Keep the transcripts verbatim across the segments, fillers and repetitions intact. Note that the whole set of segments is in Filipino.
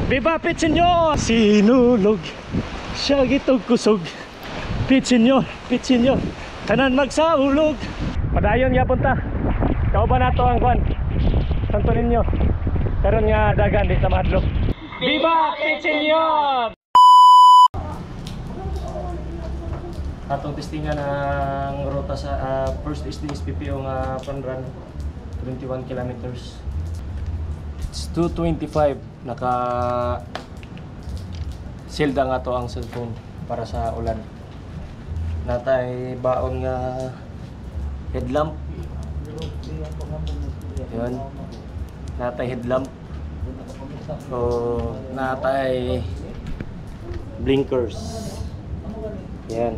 Viva Pitsinyo! Sinulog siya gitog kusog. Pitsinyo, Pitsinyo, tanan magsaulog. Padayon gyapon ta. Kauban nato ang kwan. Santo Niño. Karon nga dagan di ta mahadlok. Viva Pitsinyo! Atong testingan ang ruta sa uh, first is the S P P O nga fun run twenty-one kilometers. It's two twenty-five. Naka silda nga to ang cellphone para sa ulan. Natay baon nga headlamp. Yun. Natay headlamp. So natay blinkers. Yan.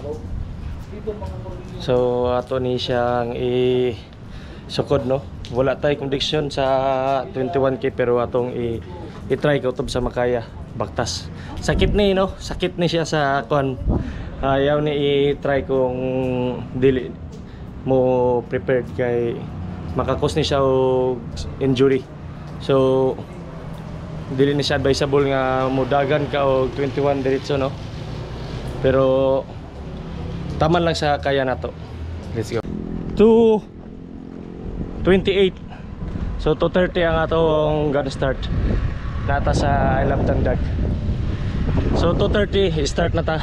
So ato ni siyang i sukod, no. Wala tay condition sa twenty-one K pero atong i i-try ko utob sa makaya baktas. Sakit ni, no. Sakit ni siya sa kon. Ayaw ni i-try kung dili mo prepared kay makakos ni siya og injury. So dili ni siya advisable nga mudagan ka og twenty-one diretso, no. Pero taman lang sa kaya nato. Let's go. two twenty-eight. So two thirty ang atong gonna start. Nata sa I Love Tandag. So two thirty start na ta.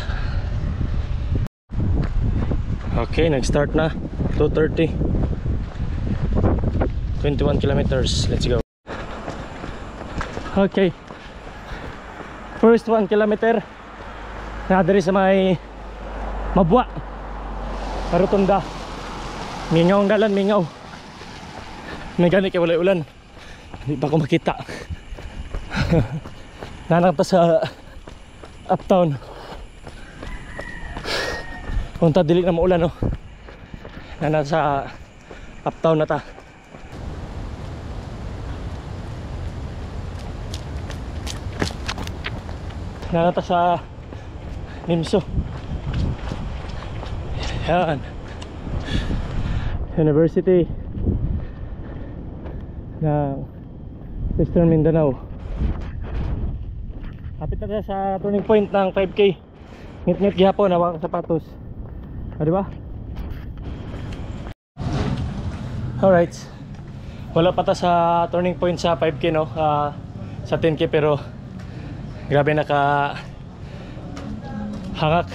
Okay, nag-start na. two thirty. twenty-one kilometers. Let's go. Okay. First one kilometer. Na diri sa may Mabwa. Parutunda. Mingaw ang dalan, mingaw. May gani kay walay ulan. Hindi pa ko makita. Nanang ta sa uptown. Punta dili na maulan, no. Nanang sa uptown na ta. Nanang ta sa Nimso. Yan. University ng Western Mindanao. Kapit na sa turning point ng five K. Ngit-ngit gihapon, hawak ang sapatos. O, diba? Alright. Wala pa ta sa turning point sa five K, no? Uh, sa ten K, pero grabe naka hangak.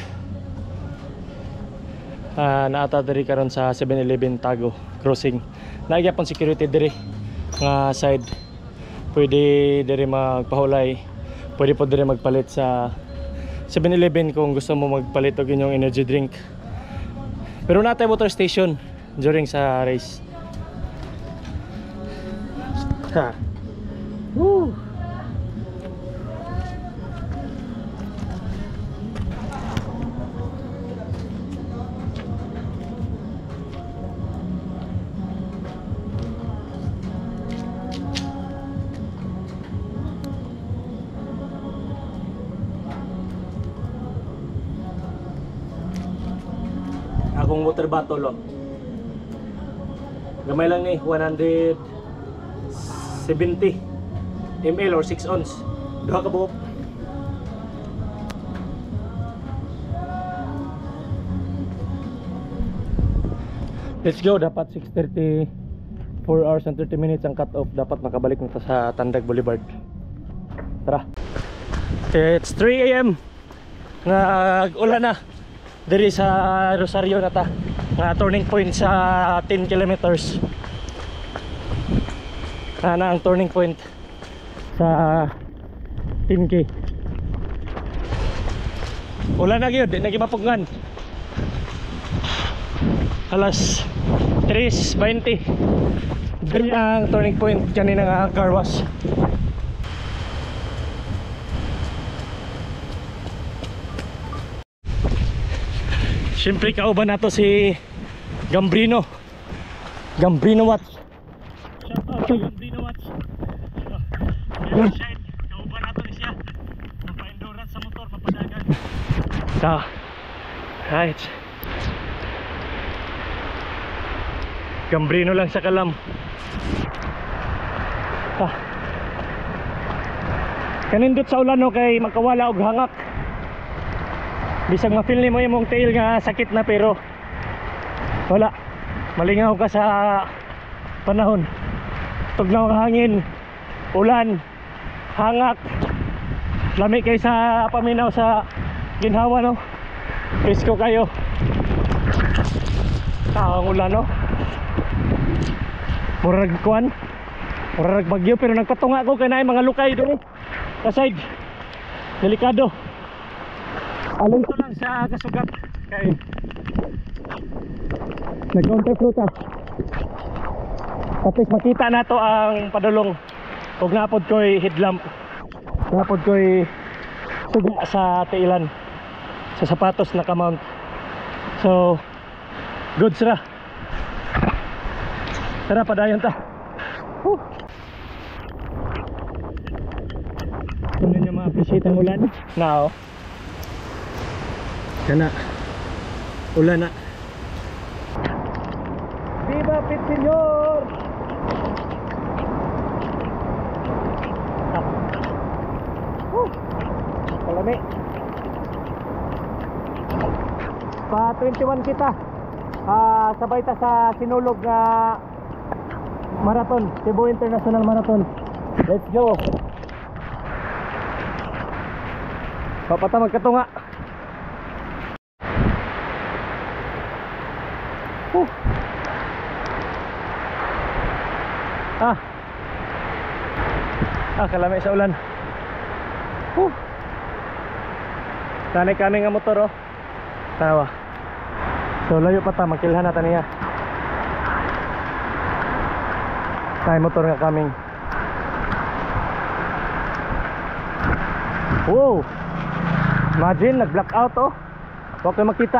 Uh, naata diri karon sa seven eleven Tago crossing. Nagyapon security diri nga side. Pwede diri magpahulay. Pwede po diri magpalit sa seven eleven kung gusto mo magpalit og inyong energy drink. Pero natay water station during sa race. Ha. Woo. Akong water bottle, oh. Gamay lang ni one seventy milliliters or six ounce. Duha ka buhok. Let's go. Dapat six thirty, four hours and thirty minutes ang cut off. Dapat makabalik na sa Tandag Boulevard. Tara. It's three A M Nag-ulan na diri sa Rosario na ta, nga turning point sa ten kilometers. Na ang turning point sa ten K. Ulan na gyud, di na gimapugngan. Alas three twenty. Diri ang turning point kanina nga car wash. Siyempre kauban nato si Gambrino. Gambrino Watch. Shout out kay Gambrino Watch. Shine, kauban nato ni siya. Napa-endurance sa motor, mapadagan. Ta. Right. Gambrino lang sa kalam. Ah. kanindot sa ulan no kay makawala og hangak. Bisag ma-feel nimo imong tail nga sakit na pero wala. Malingaw ka sa panahon. Tugnaw ang hangin, ulan, hangak. Lami kay sa paminaw sa ginhawa no. Presko kayo. Taong ulan no. Murag kuan. Murag bagyo pero nagpatunga ko kay naay mga lukay diri. Kaside. Delikado. Along ko lang sa kasugat kay nag-counterflow ta. Tapos makita na to ang padulong. Ug napod ko'y headlamp. Napod ko'y suga sa tailan. Sa sapatos na kamount. So goods ra. Tara padayon ta. Woo. Kung nyo ma-appreciate ang ulan now. Kana ulan na. Viva Pit Senyor! Ah. Woo. Kalami. Pa twenty-one kita. Ah, sabay ta sa sinulog nga marathon, Cebu International Marathon. Let's go. Papata magkatunga. Uh. Ah. Ah, kalami sa ulan. Uh. Tanay kami nga motor oh. Tawa. So layo pa ta, makilhan na ta niya. Tay motor nga kaming. Wow. Imagine nag-blackout oh. Huwag kayo makita.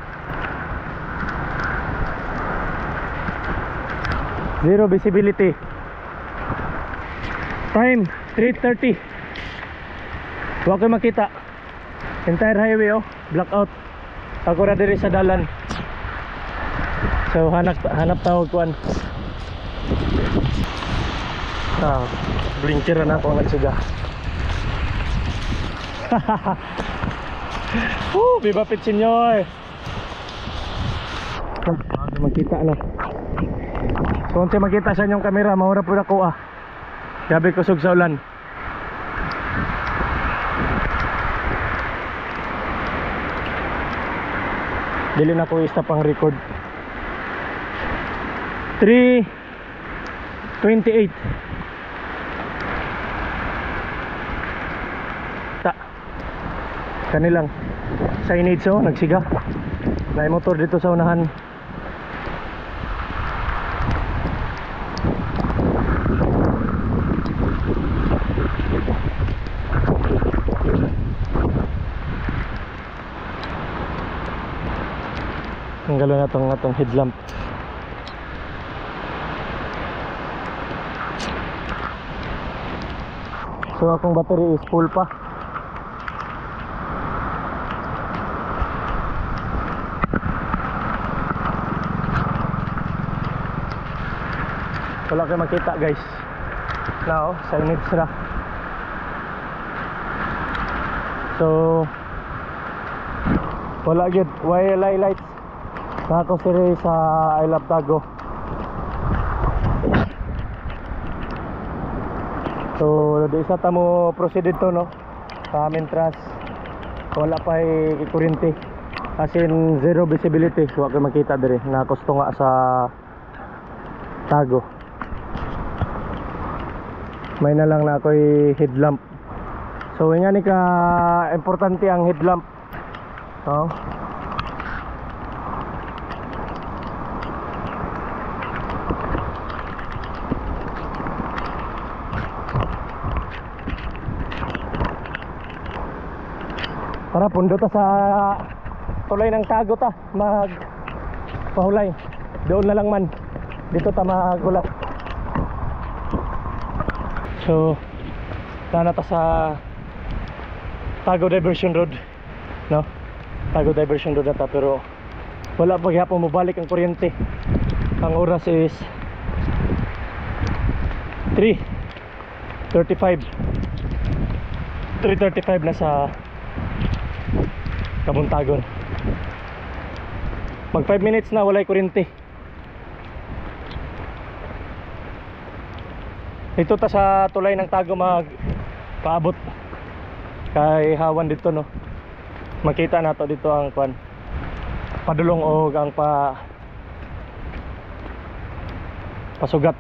Zero visibility. Time three thirty. Huwag kayo makita. Entire highway oh, blackout. Ako ra diri sa dalan. So hanap hanap tawag kuan. Ah, blinker na ako nagsuga. Woo, Viva Pit Senyor. Ah, makita na. Kung siya makita sa inyong kamera, mahura po ako ah. Gabi kusog sa ulan. Dili na ko i-stop ang record. three twenty-eight. Ta. Kanilang signage oh, nagsiga. May motor dito sa unahan. Tanggalan na itong atong headlamp. So akong battery is full pa. Wala kayo makita guys. Now, signage na. So wala yun, Y L I lights. Nakakosiri sa I Love Tago. So di isa ta mo proceed dito no sa amin trust. Wala pa ay kuryente. As in zero visibility. Wala kayo makita diri. Nakosto nga sa Tago. May na lang na ako'y headlamp. So nga ni ka importante ang headlamp. No? Para pundo ta sa tulay ng Tago ta, mag pahulay. Doon na lang man. Dito ta magulat. So tana ta sa Tago Diversion Road, no? Tago Diversion Road na ta, pero wala pa gyapon mo balik ang kuryente. Ang oras is three thirty-five. three thirty-five na sa Kabuntagon. Mag five minutes na walay kuryente. Ito ta sa tulay ng Tago mag paabot kay hawan dito, no. Makita nato dito ang kwan padulong o ang pa pasugat.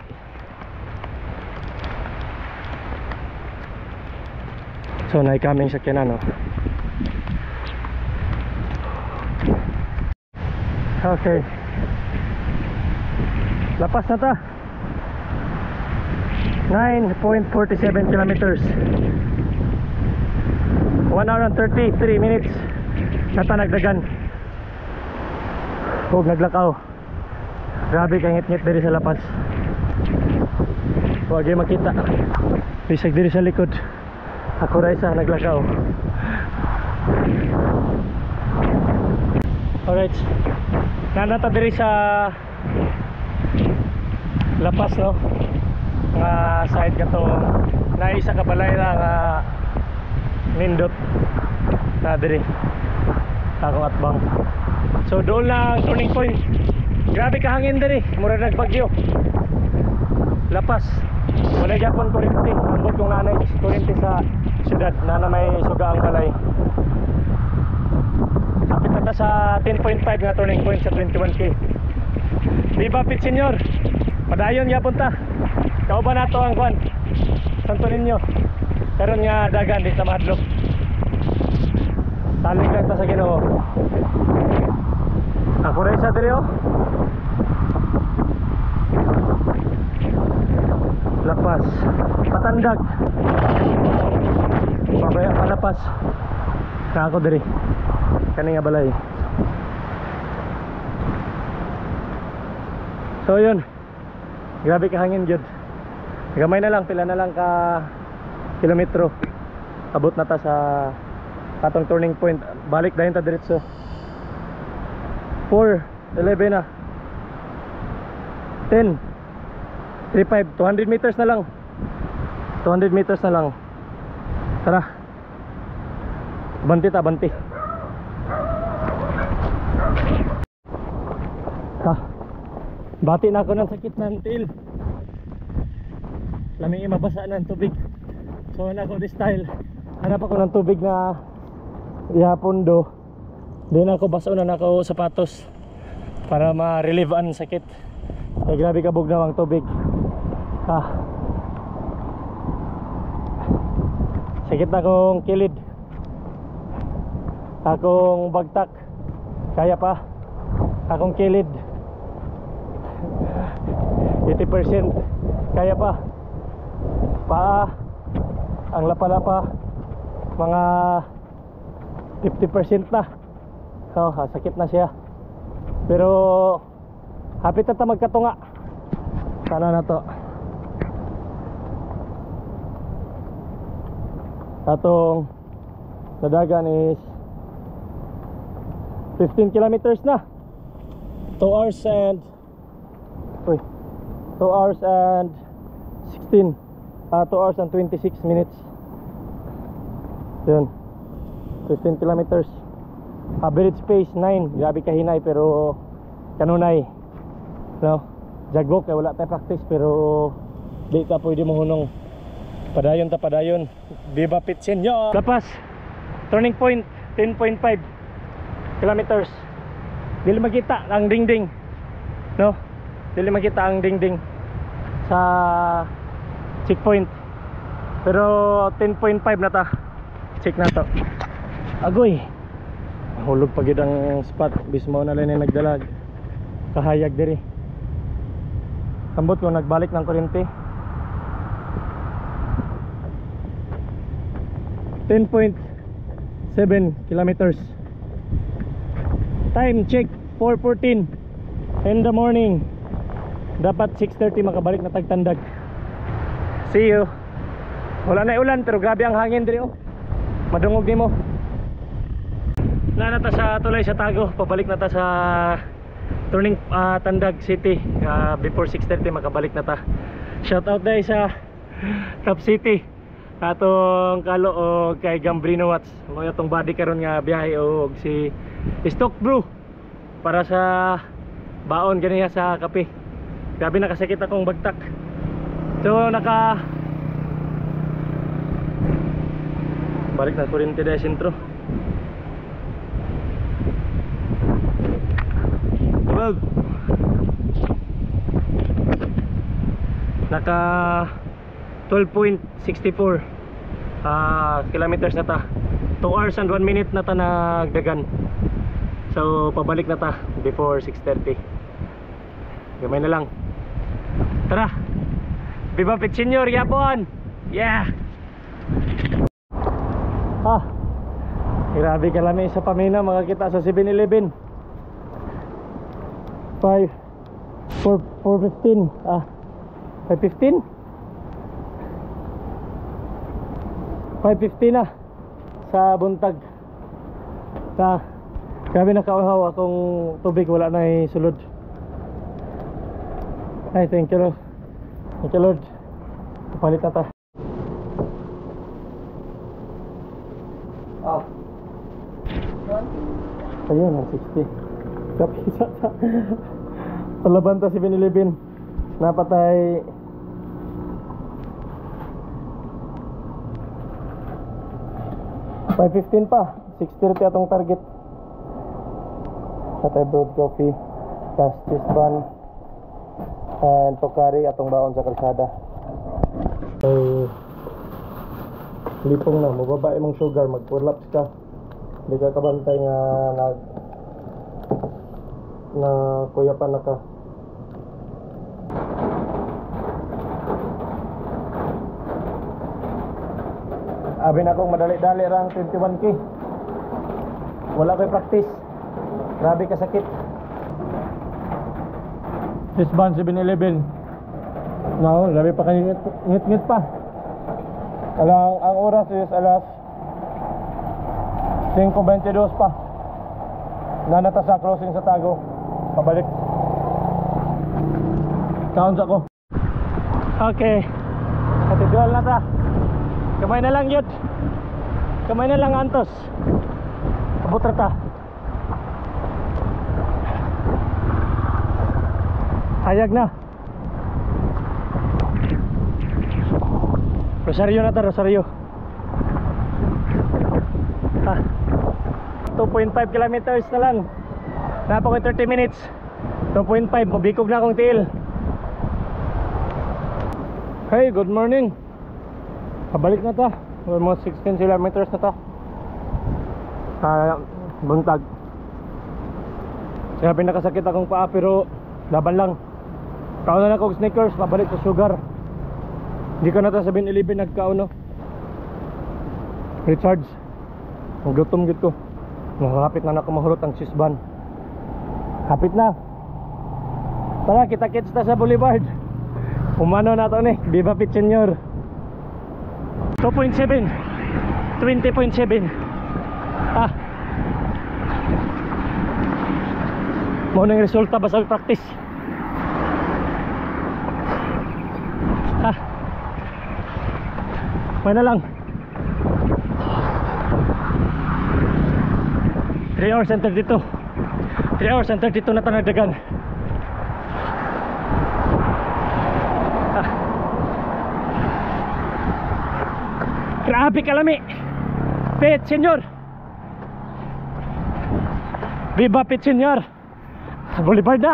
So na kaming sakyanan, no. Okay, lapas na ta. Nine point four seven kilometers, one hour and thirty-three minutes. Nata nagdagan huwag naglakaw. Grabe kay ngit-ngit diri sa lapas. Huwag yung makita bisag diri sa likod. Ako rin sa naglakaw. Alright, nanata diri sa lapas, no. Nga side ka to na isa ka balay na nga nindot na diri akong atbang. So doon lang turning point. Grabe ka hangin diri, mura nagbagyo. Lapas wala gyapon kuryente. Ambot kung nanay kuryente sa syudad na na may suga ang balay. Kapit na sa ten point five nga turning point sa twenty-one K. Diba pit senyor? Padayon gyapon ta. Kauban nato ang kwan Santo Niño. Karon nga dagan di sa mahadlok. Salig lang ta sa Ginoo. Ako rin sa diri, oh. Lapas Patandag. Babaya palapas ka ako diri kani nga balay. So yun, grabe ka hangin jud. Gamay na lang, pila na lang ka kilometro abot na ta sa atong turning point. Balik dayon ta diretso. Four eleven na, ten thirty-five, two hundred meters na lang, two hundred meters na lang. Tara, banti ta, banti. Ha, bati na ako ng sakit ng tiil. Lamig mabasa ng tubig. So na ako this style. Hanap ako ng tubig na ihapon do. Di na ako baso na ako sapatos para ma-relieve ang sakit. So grabe kabog na ang tubig. Ha, sakit na akong kilid, akong bagtak. Kaya pa akong kilid eighty percent. Kaya pa paa, ang lapa-lapa mga fifty percent na. So sakit na siya, pero hapit na ta magkatunga. Sana na to. Atong nadagan is fifteen kilometers na. two hours and uy, two hours and sixteen uh, two hours and twenty-six minutes. Yun, fifteen kilometers. Average pace nine. Grabe kahinay pero kanunay, no? Jagok kay wala tayo practice pero di ta pwede mo hunong. Padayon ta, padayon. Viva Pit Senyor. Lapas turning point ten point five kilometers. Dili makita ang dingding, no? Dili makita ang dingding sa checkpoint. Pero ten point five na ta. Check na to. Agoy, hulog pa gid ang spot. Bismo na lang nagdalag kahayag diri. Tambot ko nagbalik ng kuryente. ten point seven kilometers. Time check four fourteen in the morning. Dapat six thirty makabalik na Tagtandag. See you. Wala na ulan pero grabe ang hangin diri, oh. Madungog nimo. Na nata sa tulay sa Tago, pabalik na ta sa turning uh, Tandag City. Uh, before six thirty makabalik na ta. Shout out dai sa Top City. atong kalo og kay Gambrino Watts mo atong body karon nga biyahe og si Stock Brew para sa baon ganiya sa kape. Grabe nakasakit akong bagtak. So naka balik na kuryente dahil sentro. Well, naka twelve point six four uh, kilometers na ta. Two hours and one minute na ta nagdagan. So pabalik na ta before six thirty. Gamay na lang. Tara, Viva Pit Senior yapon. Yeah. Ah, grabe kalami sa pamina makakita sa seven eleven. five four fifteen. Ah, five fifteen five fifteen na sa buntag. Sa grabe nakauhaw akong tubig, wala na sulod. Ay, thank you Lord. Thank you Lord. Palit na ta. Ah, ayun ang sixty. Kapisa sa palaban ta seven eleven. Napatay five fifteen pa, six thirty atong target. Patay brewed coffee, pastis bun, and Pocari atong baon sa kalsada. So lipong na, mababa imong sugar, mag-collapse ka. Hindi ka kabantay nga nag na kuyapan na ka. Abi na akong madali-dali rang twenty-one K. Wala ko'y practice. Grabe kasakit. Sisban seven eleven. No, grabe pa kanina, ngit-ngit pa. Alang ang oras is alas five twenty-two pa. Nanata sa crossing sa Tago. Pabalik. Count ako. Okay. Katidwal na ta. Kamay na lang yun. Kamay na lang antos. Abot na ta. Hayag na. Rosario na ta, Rosario. Ah, two point five kilometers na lang. Napa ko thirty minutes. Two point five, mabikog na akong tiil. Hey, good morning. Pabalik na ta. Almost sixteen kilometers na ta. Ah, buntag. Sabi nakasakit akong paa pero laban lang. Kaon na akong sneakers, pabalik sa sugar. Hindi ka na ta seven eleven nagkaon no. Recharge. Ang gutom gid ko. Nakakapit na na ako mahulot ang sisban. Hapit na. Tara, kita-kits ta sa Boulevard. Umano na to ni, Viva Pit Senior. Two point seven, twenty point seven. Ah, mo nang resulta ba sa practice? Ah, may na lang. Three hours and thirty-two. Three hours and thirty-two na tanagdagan. Ah, grabe kalami. Pit Senior. Viva Pit Senior. Boulevard na.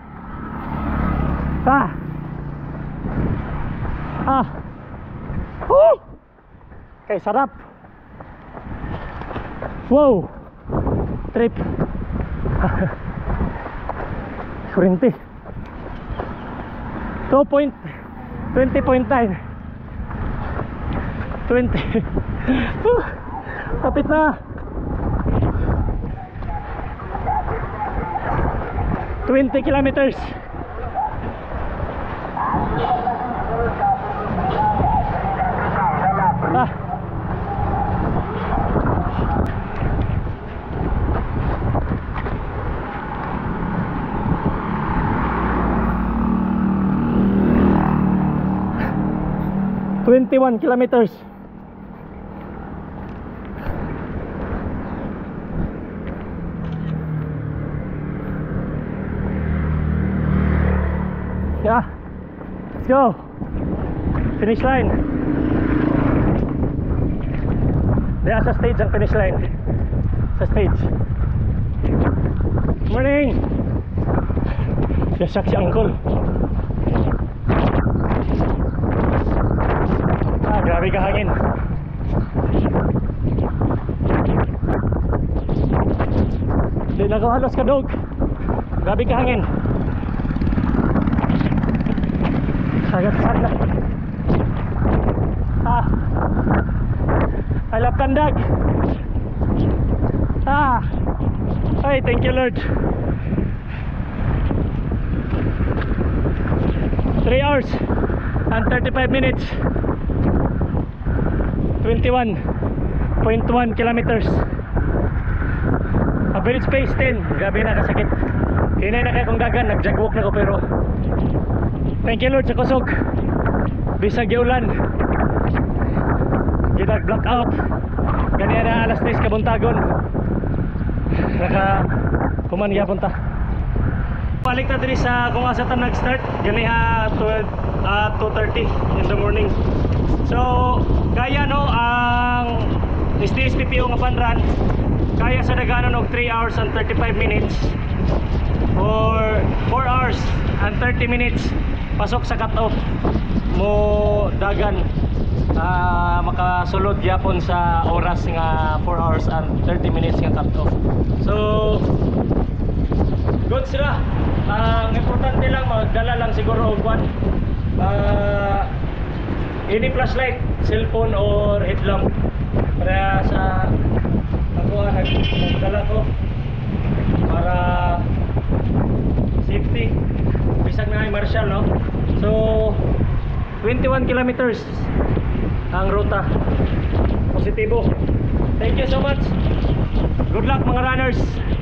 Ah. Ah. Woo! Kay sarap. Wow. Trip. Kurente. two point twenty point nine. twenty. Uh, kapit na. twenty kilometers. Ah. twenty-one kilometers. Let's go. Finish line. Diyan sa stage ang finish line. Sa stage. Morning. Yasak si Uncle. Ah, grabe ka hangin. Di nakahalos ka, dog. Grabe ka hangin. Agad sana. Ah. I love Tandag. Ah. Ay, thank you Lord. three hours and thirty-five minutes. twenty-one point one kilometers. Average pace ten. Grabe na kasakit. Hinay na kaya kong dagan. Nagjagwalk na ko pero thank you Lord sa kusog. Bisag ulan. Ginag blackout. Ganyan na alas tres kabuntagon. Naka kuman gyapon ta. Balik na diri sa kung asa ta nag-start. Ganiha twelve uh, two thirty in the morning. So kaya no ang S D S P P O nga panran kaya sa daganan og three hours and thirty-five minutes or four hours and thirty minutes pasok sa cut-off mo dagan uh, makasulod gyapon sa oras nga four hours and thirty minutes nga cut-off. So good sila. Ang uh, importante lang magdala lang siguro og one uh, any flashlight, cellphone or headlamp para sa ako nagdala ko para safety bisag na ay marshal, no? So twenty-one kilometers ang ruta. Positibo. Thank you so much. Good luck mga runners.